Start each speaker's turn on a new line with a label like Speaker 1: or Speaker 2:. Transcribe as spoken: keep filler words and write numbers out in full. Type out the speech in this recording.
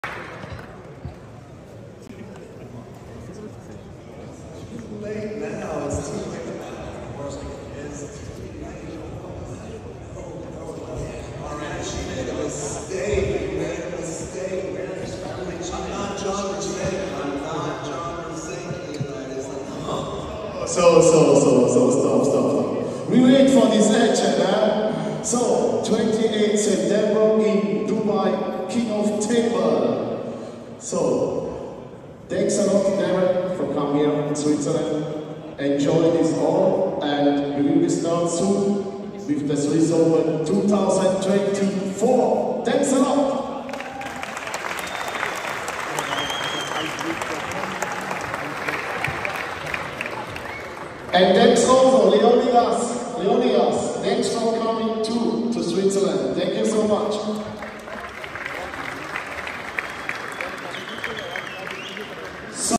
Speaker 1: Late now, it's too late now. Alright, she made a mistake. You made a mistake. I'm not John Rossetti. I'm not John Rossetti, Leonidas.
Speaker 2: So, so, so, so, stop, stop, stop. We wait for this action, huh? So, twenty-eighth September in Dubai, King of Table. So, thanks a lot, Devon, for coming here in Switzerland. Enjoy this all, and we will start soon with the Swiss Open two thousand twenty-four. Thanks a lot. And thanks also, Leonidas, Leonidas, thanks for coming too to Switzerland. Thank you so much.